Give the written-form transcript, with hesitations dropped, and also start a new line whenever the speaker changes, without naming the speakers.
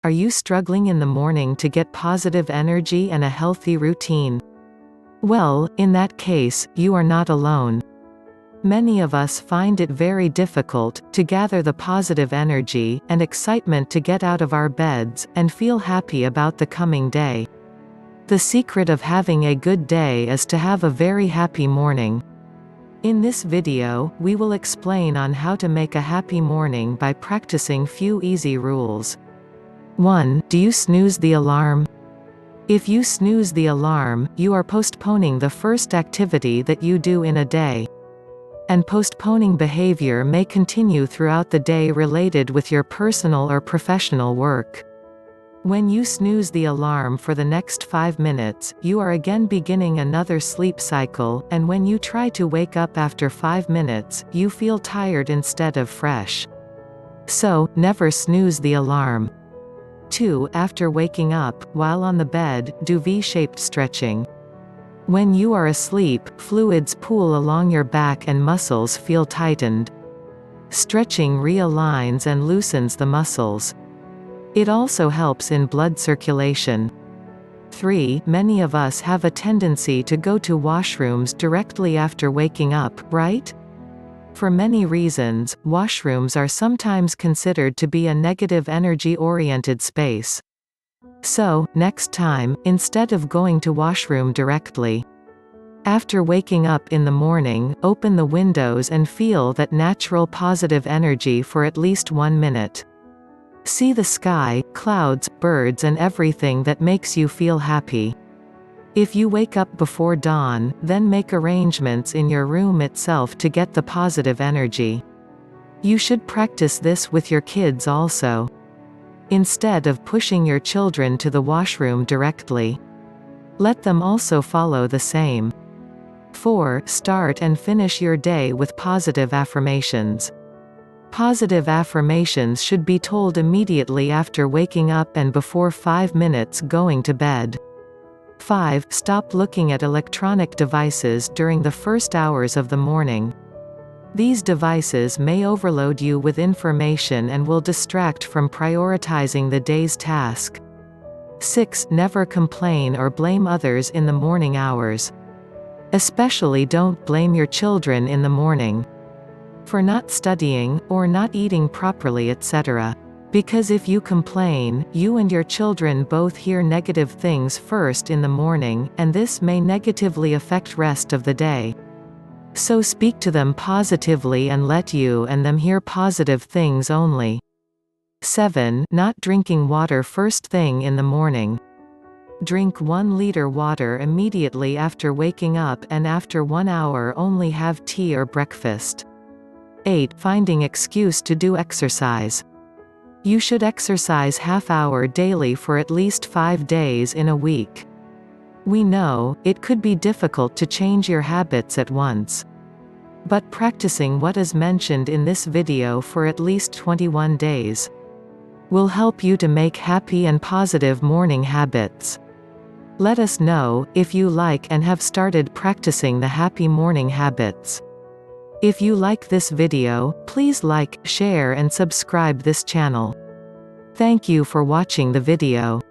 Are you struggling in the morning to get positive energy and a healthy routine? Well, in that case, you are not alone. Many of us find it very difficult to gather the positive energy and excitement to get out of our beds and feel happy about the coming day. The secret of having a good day is to have a very happy morning. In this video, we will explain on how to make a happy morning by practicing few easy rules. 1. Do you snooze the alarm? If you snooze the alarm, you are postponing the first activity that you do in a day. And postponing behavior may continue throughout the day related with your personal or professional work. When you snooze the alarm for the next 5 minutes, you are again beginning another sleep cycle, and when you try to wake up after 5 minutes, you feel tired instead of fresh. So, never snooze the alarm. 2. After waking up, while on the bed, do V-shaped stretching. When you are asleep, fluids pool along your back and muscles feel tightened. Stretching realigns and loosens the muscles. It also helps in blood circulation. 3. Many of us have a tendency to go to washrooms directly after waking up, right? For many reasons, washrooms are sometimes considered to be a negative energy-oriented space. So, next time, instead of going to washroom directly, after waking up in the morning, open the windows and feel that natural positive energy for at least 1 minute. See the sky, clouds, birds and everything that makes you feel happy. If you wake up before dawn, then make arrangements in your room itself to get the positive energy. You should practice this with your kids also. Instead of pushing your children to the washroom directly, let them also follow the same. 4. Start and finish your day with positive affirmations. Positive affirmations should be told immediately after waking up and before 5 minutes going to bed. 5. Stop looking at electronic devices during the first hours of the morning. These devices may overload you with information and will distract from prioritizing the day's task. 6. Never complain or blame others in the morning hours. Especially don't blame your children in the morning for not studying, or not eating properly, etc. Because if you complain, you and your children both hear negative things first in the morning, and this may negatively affect rest of the day. So speak to them positively and let you and them hear positive things only. 7. Not drinking water first thing in the morning. Drink 1 liter water immediately after waking up and after 1 hour only have tea or breakfast. 8. Finding excuse to do exercise. You should exercise half hour daily for at least 5 days in a week. We know, it could be difficult to change your habits at once. But practicing what is mentioned in this video for at least 21 days will help you to make happy and positive morning habits. Let us know if you like and have started practicing the happy morning habits. If you like this video, please like, share and subscribe this channel. Thank you for watching the video.